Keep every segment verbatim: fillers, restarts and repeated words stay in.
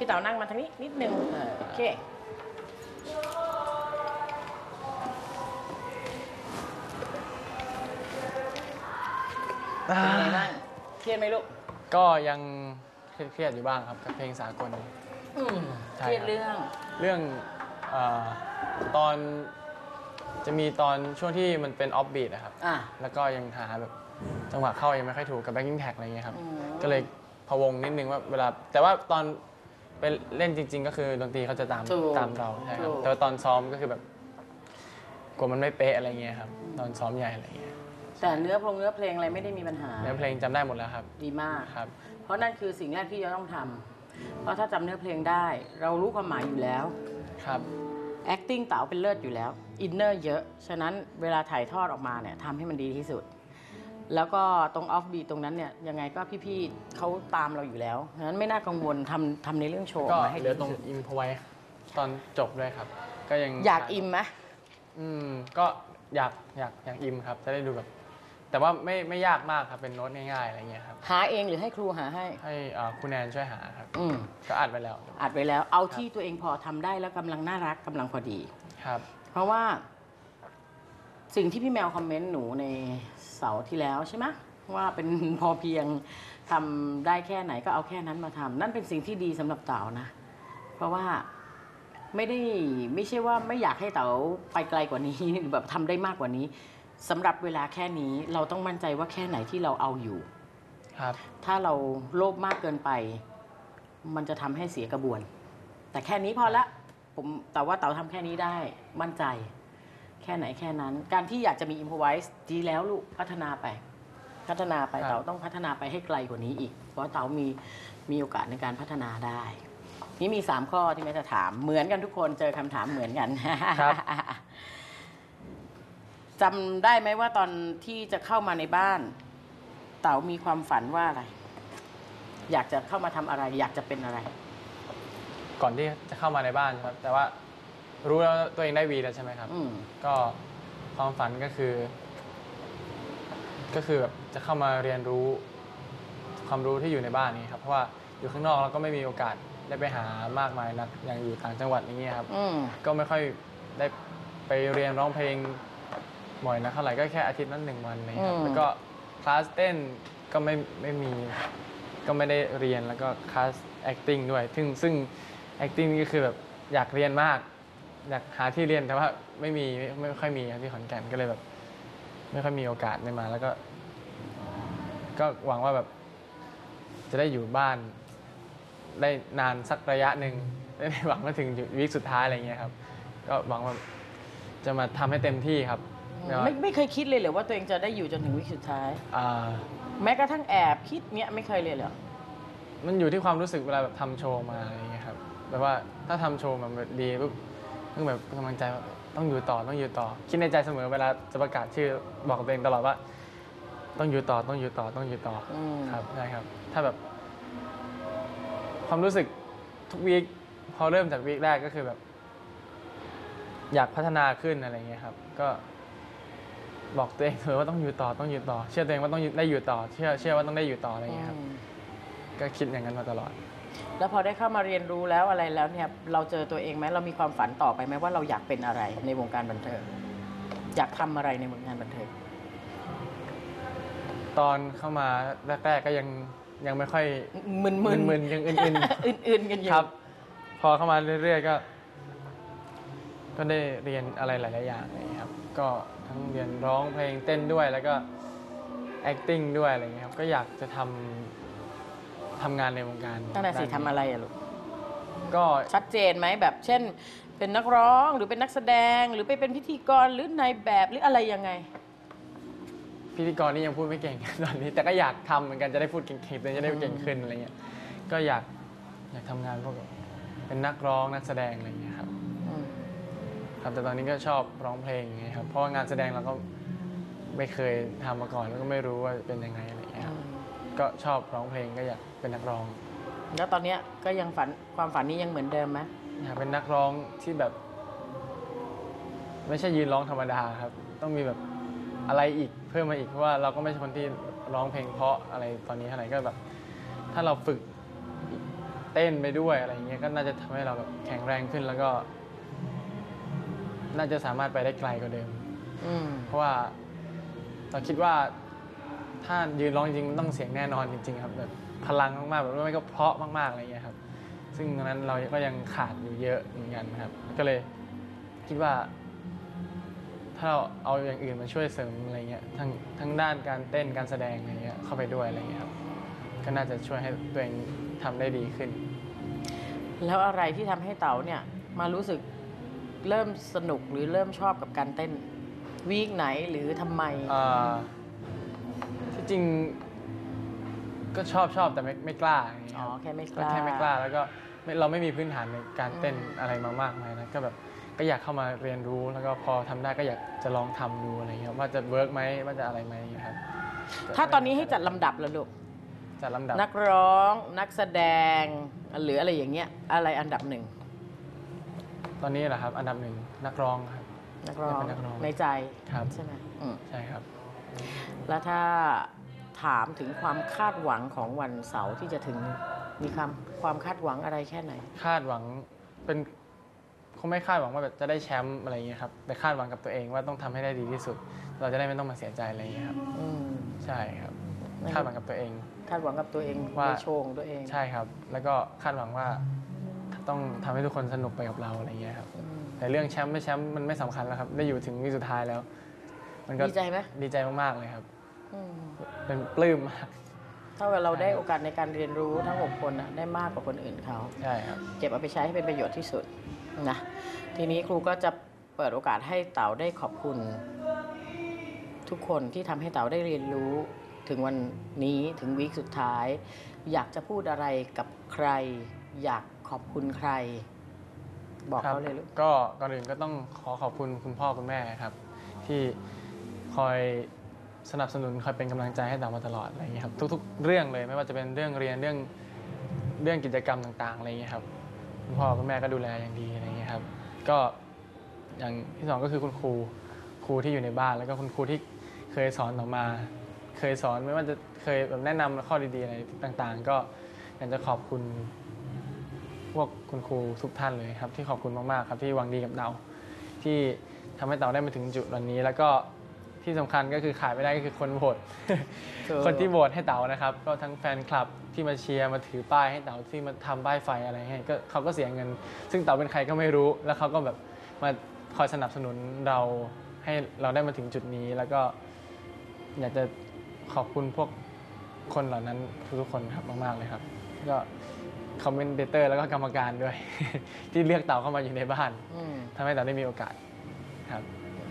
พี่เต๋านั่งมาทางนี้นิดนึงโอเคเป็นไงบ้างเครียดไหมลูกก็ยังเครียดๆอยู่บ้างครับกับเพลงสากลเครียดเรื่องเรื่องตอนจะมีตอนช่วงที่มันเป็นออฟบีทนะครับแล้วก็ยังหาแบบจังหวะเข้ายังไม่ค่อยถูกกับแบ็คกิ้งแท็กอะไรเงี้ยครับก็เลยพะวงนิดนึงว่าเวลาแต่ว่าตอนไปเล่นจริงๆก็คือดนตรีเขาจะตามตามเราใช่ครับแต่ว่าตอนซ้อมก็คือแบบกลัวมันไม่เป๊ะอะไรเงี้ยครับตอนซ้อมใหญ่อะไรเงี้ยแต่เนื้อเพลงเนื้อเพลงอะไรไม่ได้มีปัญหาเนื้อเพลงจำได้หมดแล้วครับดีมากครับเพราะนั่นคือสิ่งแรกที่เราต้องทำเพราะถ้าจำเนื้อเพลงได้เรารู้ความหมายอยู่แล้วครับ acting เต๋าเป็นเลิศอยู่แล้วอินเนอร์เยอะฉะนั้นเวลาถ่ายทอดออกมาเนี่ยทำให้มันดีที่สุดแล้วก็ตรงออฟบีทตรงนั้นเนี่ยยังไงก็พี่ๆเขาตามเราอยู่แล้วฉะนั้นไม่น่ากังวลทำทำในเรื่องโชว์ก็ให้เหลือตรงอิมพอไว้ตอนจบด้วยครับก็ยังอยากอิมไหมอืมก็อยากอยากอยากอิมครับจะได้ดูแบบแต่ว่าไม่ไม่ยากมากครับเป็นโน้ตง่ายๆอะไรเงี้ยครับหาเองหรือให้ครูหาให้ให้คุณแนนช่วยหาครับอืมก็อัดไว้แล้วอัดไว้แล้วเอาที่ตัวเองพอทำได้แล้วกำลังน่ารักกำลังพอดีครับเพราะว่าสิ่งที่พี่แมวคอมเมนต์หนูในเสาร์ที่แล้วใช่ไหมว่าเป็นพอเพียงทำได้แค่ไหนก็เอาแค่นั้นมาทำนั่นเป็นสิ่งที่ดีสำหรับเต๋านะเพราะว่าไม่ได้ไม่ใช่ว่าไม่อยากให้เต๋าไปไกลกว่านี้แบบทำได้มากกว่านี้สำหรับเวลาแค่นี้เราต้องมั่นใจว่าแค่ไหนที่เราเอาอยู่ครับถ้าเราโลภมากเกินไปมันจะทำให้เสียกระบวนแต่แค่นี้พอละผมแต่ว่าเต๋าทำแค่นี้ได้มั่นใจแค่ไหนแค่นั้นการที่อยากจะมีอิมพอไวส์ดีแล้วลูกพัฒนาไปพัฒนาไปเต๋าต้องพัฒนาไปให้ไกลกว่านี้อีกเพราะเต๋ามีมีโอกาสในการพัฒนาได้นี่มีสามข้อที่แม่จะถามเหมือนกันทุกคนเจอคำถามเหมือนกันครับจำได้ไหมว่าตอนที่จะเข้ามาในบ้านเต๋ามีความฝันว่าอะไรอยากจะเข้ามาทำอะไรอยากจะเป็นอะไรก่อนที่จะเข้ามาในบ้านครับแต่ว่ารู้แล้วตัวเองได้วีแล้วใช่ไหมครับก็ความฝันก็คือ ก็คือแบบจะเข้ามาเรียนรู้ความรู้ที่อยู่ในบ้านนี้ครับเพราะว่าอยู่ข้างนอกเราก็ไม่มีโอกาสได้ไปหามากมายนักอย่างอยู่ต่างจังหวัดอย่างเงี้ยครับก็ไม่ค่อยได้ไปเรียนร้องเพลงบ่อยนะเท่าไหร่ก็แค่อาทิตย์นั้นหนึ่งวันเลยครับแล้วก็คลาสเต้นก็ไม่ไม่มีก็ไม่ได้เรียนแล้วก็คลาส acting ด้วยซึ่งซึ่ง acting ก็คือแบบอยากเรียนมากอยากหาที่เรียนแต่ว่าไม่มีไม่ค่อยมีที่ขอนแก่นก็เลยแบบไม่ค่อยมีโอกาสได้มาแล้วก็ก็หวังว่าแบบจะได้อยู่บ้านได้นานสักระยะหนึ่งได้หวังว่าถึงวีคสุดท้ายอะไรเงี้ยครับก็หวังว่าจะมาทำให้เต็มที่ครับไม่ไม่เคยคิดเลยเหรอว่าตัวเองจะได้อยู่จนถึงวีคสุดท้ายแม้กระทั่งแอบคิดเนี้ยไม่เคยเลยเหรอมันอยู่ที่ความรู้สึกเวลาแบบทำโชว์มาอะไรเงี้ยครับแบบว่าถ้าทำโชว์มันดีปุ๊บต้องแบบกำลังใจต้องอยู่ต่อต้องอยู่ต่อคิดในใจเสมอเวลาจะประกาศชื่อบอกกับตัวเองตลอดว่าต้องอยู่ต่อต้องอยู่ต่อต้องอยู่ต่อครับใช่ครับถ้าแบบความรู้สึกทุกวีคพอเริ่มจากวีคแรกก็คือแบบอยากพัฒนาขึ้นอะไรเงี้ยครับก็บอกตัวเองเสมอว่าต้องอยู่ต่อต้องอยู่ต่อเชื่อตัวเองว่าต้องได้อยู่ต่อเชื่อเชื่อว่าต้องได้อยู่ต่ออะไรเงี้ยครับก็คิดอย่างนั้นมาตลอดแล้วพอได้เข้ามาเรียนรู้แล้วอะไรแล้วเนี่ยเราเจอตัวเองไหมเรามีความฝันต่อไปไหมว่าเราอยากเป็นอะไรในวงการบันเทิงอยากทำอะไรในวงการบันเทิงตอนเข้ามาแรกๆก็ยังยังไม่ค่อยมึนๆมึนๆยังอื่นๆอื่นๆกันอยู่ครับพอเข้ามาเรื่อยๆก็ก็ได้เรียนอะไรหลายๆอย่างเลยครับก็ทั้งเรียนร้องเพลงเต้นด้วยแล้วก็ acting ด้วยอะไรเงี้ยครับก็อยากจะทำทำงานในวงการตั้งแต่สิทำอะไรอะลูกก็ชัดเจนไหมแบบเช่นเป็นนักร้องหรือเป็นนักแสดงหรือไปเป็นพิธีกรหรือนายแบบหรืออะไรยังไงพิธีกรนี่ยังพูดไม่เก่งตอนนี้แต่ก็อยากทำเหมือนกันจะได้พูดเก่งๆจะได้เก่งขึ้นอะไรเงี้ยก็อยากอยากทำงานพวกเป็นนักร้องนักแสดงอะไรเงี้ยครับครับแต่ตอนนี้ก็ชอบร้องเพลงไงครับเพราะว่างานแสดงเราก็ไม่เคยทำมาก่อนแล้วก็ไม่รู้ว่าเป็นยังไงอะไรเงี้ยก็ชอบร้องเพลงก็อยากเป็นนักร้องแล้วตอนนี้ก็ยังฝันความฝันนี้ยังเหมือนเดิมไหมอยากเป็นนักร้องที่แบบไม่ใช่ยืนร้องธรรมดาครับต้องมีแบบอะไรอีกเพิ่มมาอีกเพราะว่าเราก็ไม่ใช่คนที่ร้องเพลงเพราะอะไรตอนนี้เท่าไหร่ก็แบบถ้าเราฝึกเต้นไปด้วยอะไรเงี้ยก็น่าจะทำให้เราแบบแข็งแรงขึ้นแล้วก็น่าจะสามารถไปได้ไกลกว่าเดิมเพราะว่าเราคิดว่าถ้ายืนร้องจริงๆมันต้องเสียงแน่นอนจริงๆครับแบบพลังมากๆแบบไม่ก็เพราะมากๆอะไรเงี้ยครับซึ่งตรงนั้นเราก็ยังขาดอยู่เยอะเหมือนกันครับก็เลยคิดว่าถ้าเราเอาอย่างอื่นมาช่วยเสริมอะไรเงี้ยทั้งทั้งด้านการเต้นการแสดงอะไรเงี้ยเข้าไปด้วยอะไรเงี้ยครับก็น่าจะช่วยให้ตัวเองทำได้ดีขึ้นแล้วอะไรที่ทำให้เต๋าเนี่ยมารู้สึกเริ่มสนุกหรือเริ่มชอบกับการเต้นวีคไหนหรือทำไมที่จริงก็ชอบชอบแต่ไม่ไม่กล้าอ๋อแค่ไม่กล้าแค่ไม่กล้าแล้วก็เราไม่มีพื้นฐานในการเต้นอะไรมามากมายนะก็แบบก็อยากเข้ามาเรียนรู้แล้วก็พอทำได้ก็อยากจะลองทำดูอะไรเงี้ยว่าจะเวิร์กไหมว่าจะอะไรไหมครับถ้าตอนนี้ให้จัดลำดับแล้วลูกจัดลำดับนักร้องนักแสดงหรืออะไรอย่างเงี้ยอะไรอันดับหนึ่งตอนนี้เหรอครับอันดับหนึ่งนักร้องครับนักร้องในใจใช่ไหมใช่ครับแล้วถ้าถามถึงความคาดหวังของวันเสาร์ที่จะถึงมีความความคาดหวังอะไรแค่ไหนคาดหวังเป็นคงไม่คาดหวังว่าแบบจะได้แชมป์อะไรอย่างเงี้ยครับแต่คาดหวังกับตัวเองว่าต้องทำให้ได้ดีที่สุดเราจะได้ไม่ต้องมาเสียใจอะไรอย่างเงี้ยครับใช่ครับคาดหวังกับตัวเองคาดหวังกับตัวเองว่าโชว์ของตัวเองใช่ครับแล้วก็คาดหวังว่าต้องทำให้ทุกคนสนุกไปกับเราอะไรอย่างเงี้ยครับแต่เรื่องแชมป์ไม่แชมป์มันไม่สำคัญแล้วครับได้อยู่ถึงวิสุดท้ายแล้วมันก็ดีใจไหมดีใจมากๆเลยครับเป็นปลื้มมากเท่ากับเราได้โอกาสในการเรียนรู้ทั้งหกคนนะได้มากกว่าคนอื่นเขาใช่ครับเก็บเอาไปใช้ให้เป็นประโยชน์ที่สุดนะทีนี้ครูก็จะเปิดโอกาสให้เต๋าได้ขอบคุณทุกคนที่ทำให้เต๋าได้เรียนรู้ถึงวันนี้ถึงวีคสุดท้ายอยากจะพูดอะไรกับใครอยากขอบคุณใครบอกเขาเลยลูกก็ก่อนอื่นก็ต้องขอขอบคุณคุณพ่อคุณแม่ครับที่คอยสนับสนุนคอยเป็นกำลังใจให้เต๋ามาตลอดอะไรอย่างเงี้ยครับทุกๆเรื่องเลยไม่ว่าจะเป็นเรื่องเรียนเรื่องเรื่องกิจกรรมต่างๆอะไรอย่างเงี้ยครับคุณพ่อคุณแม่ก็ดูแลอย่างดีอะไรอย่างเงี้ยครับก็อย่างที่สองก็คือคุณครูครูที่อยู่ในบ้านแล้วก็คุณครูที่เคยสอนต่อมาเคยสอนไม่ว่าจะเคยแบบแนะนำข้อดีๆอะไรต่างๆก็อยากจะขอบคุณพวกคุณครูทุกท่านเลยครับที่ขอบคุณมากๆครับที่หวังดีกับเต๋าที่ทำให้เต๋าได้มาถึงจุดวันนี้แล้วก็ที่สำคัญก็คือขาดไม่ได้ก็คือคนโหวตคนที่โหวตให้เต๋านะครับก็ทั้งแฟนคลับที่มาเชียร์มาถือป้ายให้เต๋าที่มาทำป้ายไฟอะไรให้ก็เขาก็เสียเงินซึ่งเต๋าเป็นใครก็ไม่รู้แล้วเขาก็แบบมาคอยสนับสนุนเราให้เราได้มาถึงจุดนี้แล้วก็อยากจะขอบคุณพวกคนเหล่านั้นทุกคนครับมากๆเลยครับก็คอมเมนเตอร์แล้วก็กรรมการด้วยที่เลือกเต๋าเข้ามาอยู่ในบ้านทำให้เต๋าได้มีโอกาสครับ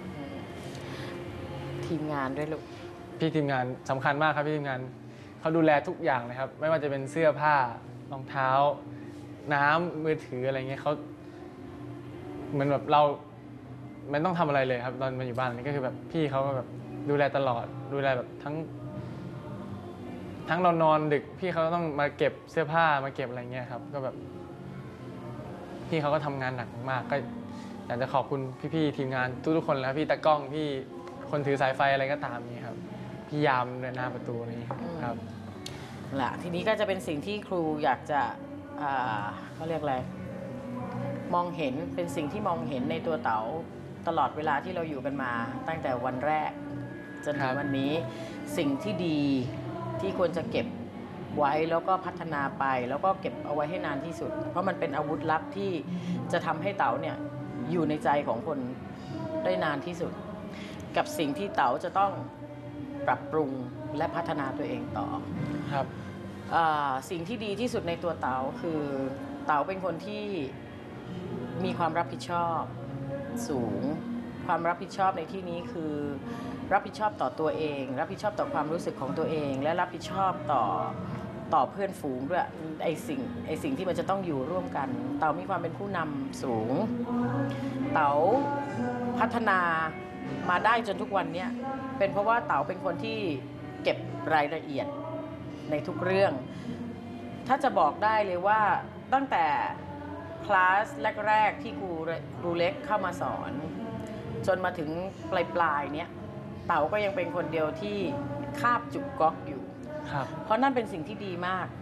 ทีมงานด้วยลูกพี่ทีมงานสำคัญมากครับพี่ทีมงานเขาดูแลทุกอย่างเลยครับไม่ว่าจะเป็นเสื้อผ้ารองเท้าน้ำมือถืออะไรเงี้ยเขาเหมือนแบบเราไม่ต้องทำอะไรเลยครับตอนมาอยู่บ้านนี่ก็คือแบบพี่เขาก็แบบดูแลตลอดดูแลแบบทั้งทั้งเรานอนดึกพี่เขาต้องมาเก็บเสื้อผ้ามาเก็บอะไรเงี้ยครับก็แบบพี่เขาก็ทำงานหนักมากก็อยากจะขอบคุณพี่ๆทีมงานทุกๆคนแล้วพี่ตากล้องพี่คนถือสายไฟอะไรก็ตามนี่ครับพี่ยามเดินหน้าประตูนี่ครับล่ะทีนี้ก็จะเป็นสิ่งที่ครูอยากจะเขาเรียกอะไรมองเห็นเป็นสิ่งที่มองเห็นในตัวเต๋าตลอดเวลาที่เราอยู่กันมาตั้งแต่วันแรกจนถึงวันนี้สิ่งที่ดีที่ควรจะเก็บไว้แล้วก็พัฒนาไปแล้วก็เก็บเอาไว้ให้นานที่สุดเพราะมันเป็นอาวุธลับที่จะทำให้เต๋าเนี่ยอยู่ในใจของคนได้นานที่สุดกับสิ่งที่เต๋าจะต้องปรับปรุงและพัฒนาตัวเองต่อครับสิ่งที่ดีที่สุดในตัวเต๋าคือเต๋าเป็นคนที่มีความรับผิดชอบสูงความรับผิดชอบในที่นี้คือรับผิดชอบต่อตัวเองรับผิดชอบต่อความรู้สึกของตัวเองและรับผิดชอบต่อต่อเพื่อนฝูงด้วยไอ้สิ่งไอ้สิ่งที่มันจะต้องอยู่ร่วมกันเต๋ามีความเป็นผู้นำสูงเต๋าพัฒนามาได้จนทุกวันนี้เป็นเพราะว่าเต๋าเป็นคนที่เก็บรายละเอียดในทุกเรื่องถ้าจะบอกได้เลยว่าตั้งแต่คลาสแรกๆที่ครูครูเล็กเข้ามาสอนจนมาถึงปลายๆเนี้ยเต๋าก็ยังเป็นคนเดียวที่คาบจุกก๊อกอยู่เพราะนั่นเป็นสิ่งที่ดีมาก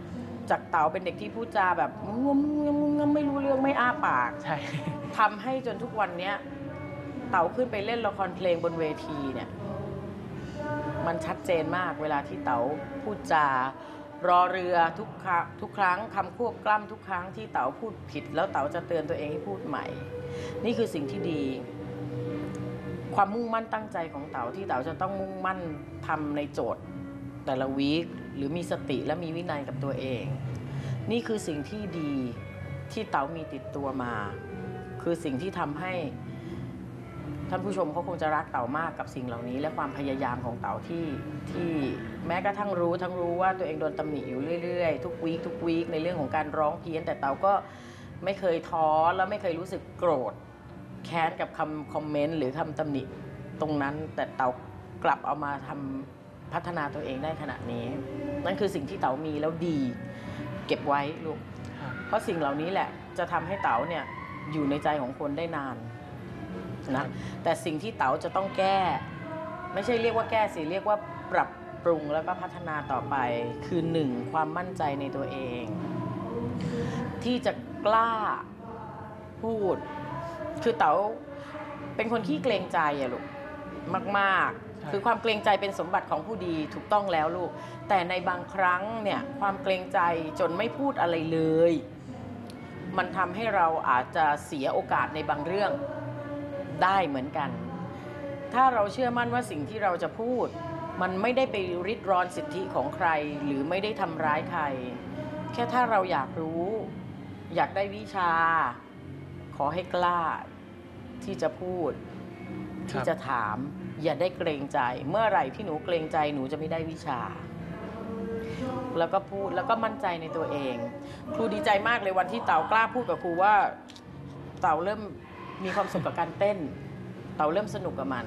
จากเต๋าเป็นเด็กที่พูดจาแบบงมงมงมไม่รู้เรื่องไม่อ้าปากใช่ทำให้จนทุกวันเนี้ยเต๋าขึ้นไปเล่นละครเพลงบนเวทีเนี่ยมันชัดเจนมากเวลาที่เต๋าพูดจารอเรือทุกครั้งทุกครั้งคำควบกล้ำทุกครั้งที่เต๋าพูดผิดแล้วเต๋าจะเตือนตัวเองให้พูดใหม่นี่คือสิ่งที่ดีความมุ่งมั่นตั้งใจของเต๋าที่เต๋าจะต้องมุ่งมั่นทำในโจทย์แต่ละวีคหรือมีสติและมีวินัยกับตัวเองนี่คือสิ่งที่ดีที่เต๋ามีติดตัวมาคือสิ่งที่ทำให้ท่านผู้ชมเขาคงจะรักเต๋ามากกับสิ่งเหล่านี้และความพยายามของเต๋าที่ที่แม้กระทั่งรู้ทั้งรู้ว่าตัวเองโดนตำหนิอยู่เรื่อยๆทุกวีคทุกวีคในเรื่องของการร้องเพี้ยนแต่เต๋าก็ไม่เคยท้อและไม่เคยรู้สึกโกรธแค้นกับคำคอมเมนต์หรือคำตำหนิตรงนั้นแต่เต๋ากลับเอามาทำพัฒนาตัวเองได้ขนาดนี้นั่นคือสิ่งที่เต๋ามีแล้วดีเก็บไว้ลูกเพราะสิ่งเหล่านี้แหละจะทำให้เต๋าเนี่ยอยู่ในใจของคนได้นานนะแต่สิ่งที่เต๋าจะต้องแก้ไม่ใช่เรียกว่าแก้สิเรียกว่าปรับปรุงแล้วก็พัฒนาต่อไปคือหนึ่งความมั่นใจในตัวเองที่จะกล้าพูดคือเต๋าเป็นคนขี้เกรงใจอะลูกมากๆคือความเกรงใจเป็นสมบัติของผู้ดีถูกต้องแล้วลูกแต่ในบางครั้งเนี่ยความเกรงใจจนไม่พูดอะไรเลยมันทำให้เราอาจจะเสียโอกาสในบางเรื่องได้เหมือนกันถ้าเราเชื่อมั่นว่าสิ่งที่เราจะพูดมันไม่ได้ไปริดรอนสิทธิของใครหรือไม่ได้ทำร้ายใครแค่ถ้าเราอยากรู้อยากได้วิชาขอให้กล้าที่จะพูดที่จะถามอย่าได้เกรงใจเมื่อไหร่ที่หนูเกรงใจหนูจะไม่ได้วิชาแล้วก็พูดแล้วก็มั่นใจในตัวเองครูดีใจมากเลยวันที่เต๋ากล้าพูดกับครูว่าเต๋าเริ่มมีความสุขกับการเต้นเต๋าเริ่มสนุกกับมัน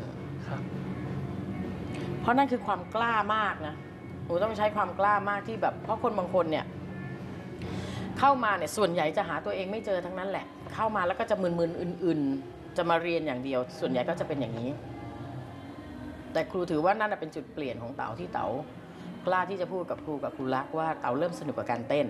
เพราะนั่นคือความกล้ามากนะหนูต้องใช้ความกล้ามากที่แบบเพราะคนบางคนเนี่ยเข้ามาเนี่ยส่วนใหญ่จะหาตัวเองไม่เจอทั้งนั้นแหละเข้ามาแล้วก็จะมึนๆอื่นๆจะมาเรียนอย่างเดียวส่วนใหญ่ก็จะเป็นอย่างนี้แต่ครูถือว่านั่นเป็นจุดเปลี่ยนของเต๋าที่เต๋ากล้าที่จะพูดกับครูกับครูรักว่าเต๋าเริ่มสนุกกับการเต้น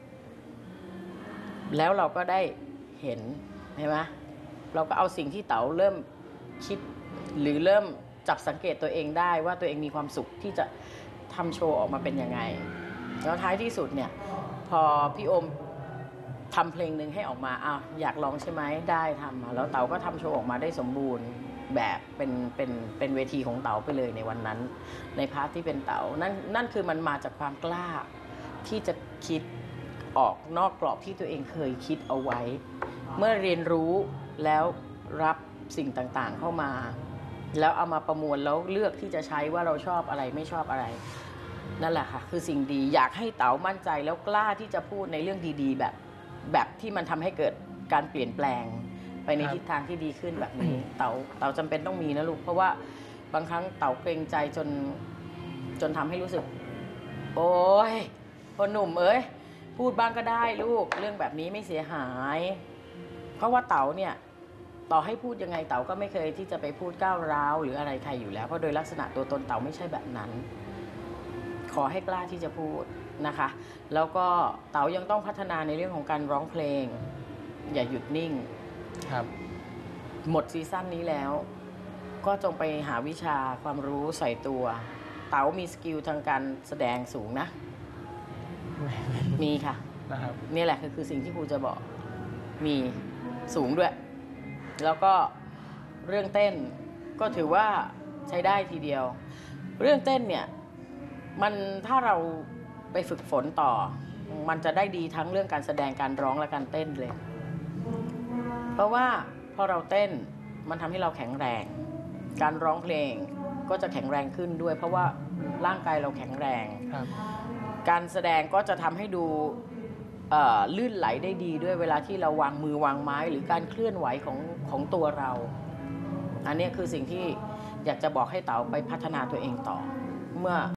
แล้วเราก็ได้เห็นใช่ไหมเราก็เอาสิ่งที่เต๋าเริ่มคิดหรือเริ่มจับสังเกตตัวเองได้ว่าตัวเองมีความสุขที่จะทำโชว์ออกมาเป็นยังไงแล้วท้ายที่สุดเนี่ยพอพี่โอมทำเพลงหนึ่งให้ออกมาอ้าวอยากลองใช่ไหมได้ทำมาแล้วเต๋าก็ทำโชว์ออกมาได้สมบูรณ์แบบเป็นเป็นเป็นเวทีของเต๋าไปเลยในวันนั้นในพาร์ทที่เป็นเต๋านั่นนั่นคือมันมาจากความกล้าที่จะคิดออกนอกกรอบที่ตัวเองเคยคิดเอาไว้เมื่อเรียนรู้แล้วรับสิ่งต่างๆเข้ามาแล้วเอามาประมวลแล้วเลือกที่จะใช้ว่าเราชอบอะไรไม่ชอบอะไรนั่นแหละค่ะคือสิ่งดีอยากให้เต๋ามั่นใจแล้วกล้าที่จะพูดในเรื่องดีๆแบบแบบที่มันทำให้เกิดการเปลี่ยนแปลงไปในทิศทางที่ดีขึ้นแบบนี้เต๋าเต๋าจำเป็นต้องมีนะลูกเพราะว่าบางครั้งเต๋าเกรงใจจนจนทำให้รู้สึกโอ๊ยคนหนุ่มเอ้ยพูดบ้างก็ได้ลูกเรื่องแบบนี้ไม่เสียหายเพราะว่าเต๋าเนี่ยต่อให้พูดยังไงเต๋าก็ไม่เคยที่จะไปพูดก้าวร้าวหรืออะไรใครอยู่แล้วเพราะโดยลักษณะตัวตนเต๋าไม่ใช่แบบนั้นขอให้กล้าที่จะพูดนะคะแล้วก็เต๋ายังต้องพัฒนาในเรื่องของการร้องเพลงอย่าหยุดนิ่งครับหมดซีซั่นนี้แล้วก็จงไปหาวิชาความรู้ใส่ตัวเต๋ามีสกิลทางการแสดงสูงนะมีค่ะนะครับนี่แหละคือคือสิ่งที่ครูจะบอกมีสูงด้วยแล้วก็เรื่องเต้นก็ถือว่าใช้ได้ทีเดียวเรื่องเต้นเนี่ยมันถ้าเราไปฝึกฝนต่อมันจะได้ดีทั้งเรื่องการแสดงการร้องและการเต้นเลยเพราะว่าพอเราเต้นมันทำให้เราแข็งแรงการร้องเพลงก็จะแข็งแรงขึ้นด้วยเพราะว่าร่างกายเราแข็งแรงการแสดงก็จะทำให้ดูลื่นไหลได้ดีด้วยเวลาที่เราวางมือวางไม้หรือการเคลื่อนไหวของของตัวเราอันนี้คือสิ่งที่อยากจะบอกให้เต๋าไปพัฒนาตัวเองต่อเมื่อ